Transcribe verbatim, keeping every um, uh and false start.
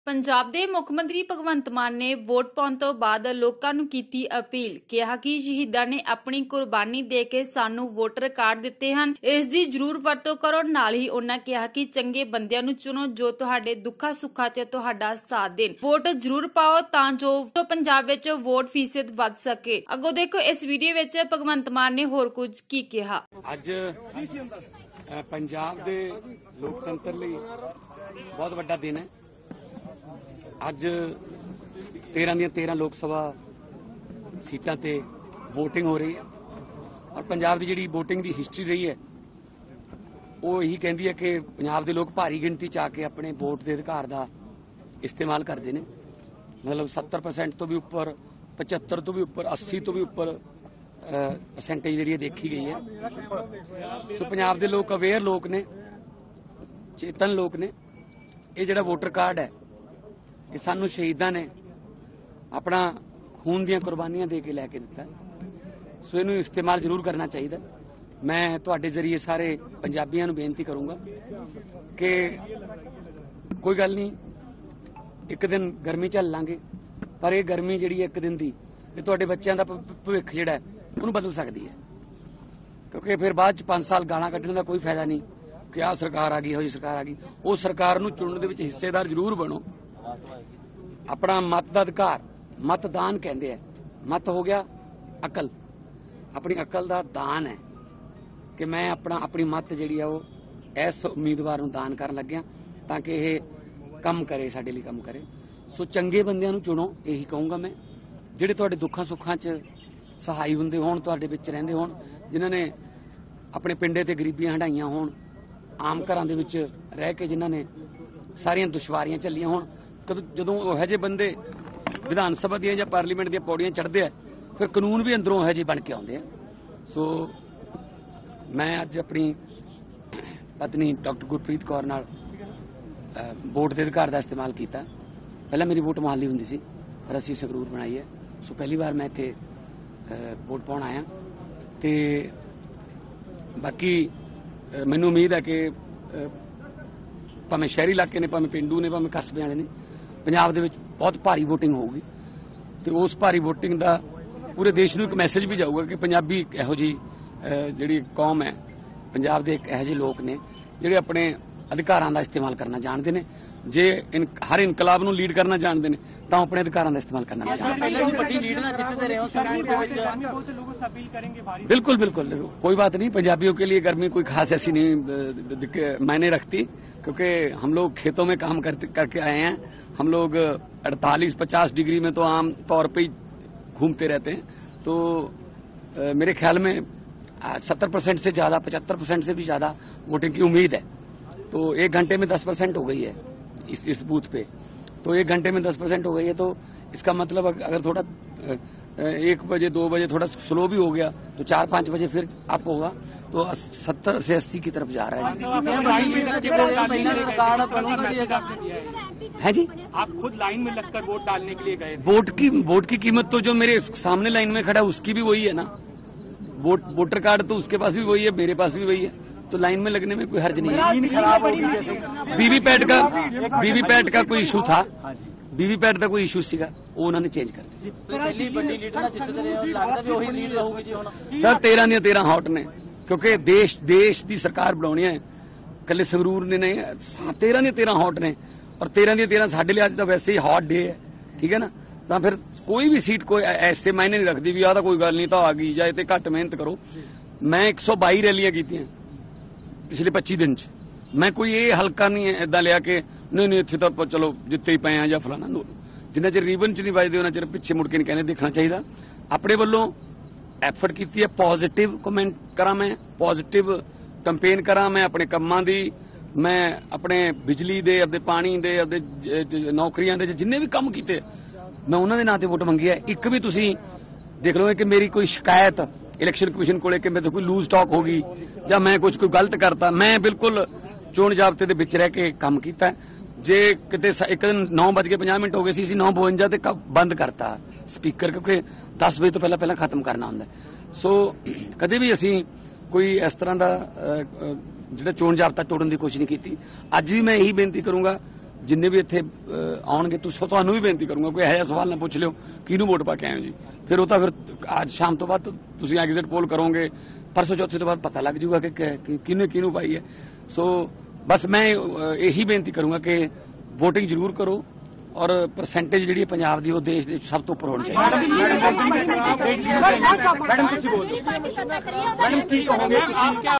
पंजाब के मुख मंत्री भगवंत मान ने वोट पाउण तो बाद लोकां नूं कीती अपील। कहा कि शहीदां ने अपनी कुर्बानी दे के सानू वोटर कार्ड दिते हन, इस दी जरूर वरतों करो। नाल ही उन्हां कहा कि चंगे बंदियां नूं चुनो जो तुहाडे दुखा सुखा च तुहाडा साथ देण। वोट जरूर पाओ तां जो पंजाब विच वोट फीसद वध सके। अगों देखो इस वीडियो विच भगवंत मान ने होर कुछ की कहा। अज पंजाब दे लोकतंत्र लई बहुत वड्डा दिन है। अज तेरह दियां तेरह लोक सभा सीटां ते वोटिंग हो रही है और पंजाब की जिहड़ी वोटिंग की हिस्टरी रही है वो यही कहती है कि पंजाब के लोग भारी गिणती च आके अपने वोट के अधिकार का इस्तेमाल करते हैं। मतलब सत्तर परसेंट तो भी उपर, पचहत्तर तो भी उपर, अस्सी तो भी उपर परसेंटेज जी देखी गई है। सो पंजाब के लोग अवेयर लोग ने, चेतन लोग ने। ये जिहड़ा वोटर कार्ड है ये सानू शहीदां ने अपना खून दियां कुर्बानियां दे के लैके दिता। सो इनू इस्तेमाल जरूर करना चाहिए। मैं तुहाडे जरिए सारे पंजाबियों नू बेनती करूंगा कि कोई गल नहीं, एक दिन गर्मी झल लांगे, पर यह गर्मी जिहड़ी एक दिन दी ये तुहाडे बच्चों का भविख जिहड़ा है उन्हें बदल सकती है। क्योंकि फिर बाद च पांच साल गालां कड्ढण का कोई फायदा नहीं कि आ सरकार आ गई, हो सरकार आ गई। वो सरकार नू चुनण दे विच हिस्सेदार जरूर बनो। अपना मत का अधिकार, मतदान कहते हैं। मत हो गया अकल, अपनी अकल का दान है कि मैं अपना अपनी मत जिहड़ी है वो इस उम्मीदवार नूं दान करन लग्या ताकि यह कम करे, साडे लई कम करे। सो चंगे बंदियां नूं चुनो, यही कहूँगा मैं, जिहड़े तुहाडे दुखां सुखां च सहाई हुंदे होण, तुहाडे विच रहिंदे होण, जिन्हां ने अपने पिंडे ते गरीबियां हंडाईयां होण, आम घरां दे विच रह के जिन्हां ने सारियां दुश्वारियां झल्लियां होण। जदों ओह जे बंदे विधान सभा दियां जां पार्लीमेंट दियां पौड़ियां चढ़दे आ, फिर कानून भी अंदरों ओह जे बन के आउंदे आ। सो मैं अज अपनी पत्नी डॉक्टर गुरप्रीत कौर नाल वोट के अधिकार का इस्तेमाल किया। पहला मेरी वोट मोहाली हुंदी सी, पर असीं संगरूर बनाई है। सो पहली बार मैं इत्थे वोट पाउण आया। ते बाकी मैनूं उम्मीद है कि भावें शहरी इलाके ने, भावें पिंडू ने, भावें कस्बे वाले ने, पंजाब दे विच बहुत भारी वोटिंग होगी। तो उस भारी वोटिंग का पूरे देश नूं एक मैसेज भी जाऊगा कि पंजाबी इहो जी जिहड़ी कौम है, पंजाब दे इहो जे लोग ने जिहड़े अपने अधिकारां दा इस्तेमाल करना जानते हैं। जे इन हर इनकलाब नूं लीड करना जानते हैं तो अपने अधिकारां दा इस्तेमाल करना भी जानते हैं। बिल्कुल बिल्कुल, कोई बात नहीं। पंजाबियों के लिए गर्मी कोई खास ऐसी नहीं मायने रखती, क्योंकि हम लोग खेतों में काम करते करके आए हैं। हम लोग अड़तालीस पचास डिग्री में तो आम तौर पे ही घूमते रहते हैं। तो आ, मेरे ख्याल में सत्तर परसेंट से ज्यादा, पचहत्तर परसेंट से भी ज्यादा वोटिंग की उम्मीद है। तो एक घंटे में दस परसेंट हो गई है इस इस बूथ पे। तो एक घंटे में दस परसेंट हो गई है, तो इसका मतलब अगर थोड़ा एक बजे दो बजे थोड़ा स्लो भी हो गया तो चार पांच बजे फिर अप होगा, तो सत्तर से अस्सी की तरफ जा रहा है। है जी, आप खुद लाइन में लगकर वोट डालने के लिए गए। वोट की वोट की कीमत तो जो मेरे सामने लाइन में खड़ा है उसकी भी वही है ना। वोट वोटर कार्ड तो उसके पास भी वही है, मेरे पास भी वही है। तो लाइन में लगने में कोई हर्ज नहीं है। वीवीपैट का वीवीपैट का कोई इशू था, वीवीपैट का कोई इशू सीगा, वो उन्होंने चेंज कर दिया। सर तेरह दियां तेरह हॉट ने, क्योंकि देश देश की सरकार बनानी है, कल संगरूर ने नहीं, तेरह दियां तेरह हॉट ने। और तेरह दियां तेरह साढ़े लिए अज तो वैसे ही हॉट डे है, ठीक है ना। तो फिर कोई भी सीट कोई ऐसे मायने नहीं रखती भी आ कोई गल नहीं तो आ गई जाए तो घट मेहनत करो। मैं एक सौ बाई रैलियां की पिछले पच्ची दिन च। मैं कोई ये हल्का नहीं इदा लिया कि नहीं नहीं इत्थे तो चलो जिते ही पे हैं या फलाना। जिन्ना चिर रीबन च नहीं बजते उन्ना चिर पिछे मुड़ के नहीं कहने देखना चाहिए। अपने वालों एफर्ट की है, पॉजिटिव कमेंट करा, मैं पॉजिटिव कंपेन करा। मैं अपने कम्मां दी, मैं अपने बिजली दे, अपने पानी दे, अपने नौकरियां दे जिन्ने भी काम किए मैं उन्होंने नां ते वोट मंगी है। एक भी तुसी देख लो कि मेरी कोई शिकायत इलैक्शन कमीशन को लेकर मेरे तो कोई लूज टॉक होगी या मैं कुछ कोई गलत करता, मैं बिल्कुल चोण जाबते दे विच रह के काम किया। जे किते एक दिन नौ बज के पंजाह मिनट हो गए सी, नौ बवंजा ते बंद करता स्पीकर, क्योंकि दस बजे तो पहला पहला खत्म करना होंदा। सो कदे भी असी कोई इस तरह का जिहड़ा चोण जाबता तोड़न की कोशिश नहीं की। अज भी मैं यही बेनती करूंगा ਜਿੰਨੇ ਵੀ ਇੱਥੇ ਆਉਣਗੇ ਤੁਸੀਂ ਤੁਹਾਨੂੰ ਵੀ ਬੇਨਤੀ ਕਰੂੰਗਾ ਕੋਈ ਇਹੋ ਜਿਹਾ ਸਵਾਲ ਨਾ ਪੁੱਛ ਲਿਓ ਕਿਹਨੂੰ ਵੋਟ ਪਾ ਕੇ ਆਏ ਹੋ ਜੀ। ਫਿਰ ਉਹ ਤਾਂ ਫਿਰ ਅੱਜ ਸ਼ਾਮ ਤੋਂ ਬਾਅਦ ਤੁਸੀਂ ਐਗਜ਼ਿਟ ਪੋਲ ਕਰੋਗੇ, ਪਰਸੋਂ ਚੌਥੇ ਤੋਂ ਬਾਅਦ ਪਤਾ ਲੱਗ ਜਾਊਗਾ ਕਿ ਕਿਹਨੇ ਕਿਹਨੂੰ ਪਾਈ ਹੈ। ਸੋ ਬਸ ਮੈਂ ਇਹੀ ਬੇਨਤੀ ਕਰੂੰਗਾ ਕਿ ਵੋਟਿੰਗ ਜ਼ਰੂਰ ਕਰੋ ਔਰ ਪਰਸੈਂਟੇਜ ਜਿਹੜੀ ਪੰਜਾਬ ਦੀ ਉਹ ਦੇਸ਼ ਦੇ ਸਭ ਤੋਂ ਉੱਪਰ ਹੋਣੀ ਚਾਹੀਦੀ ਹੈ। Madam madam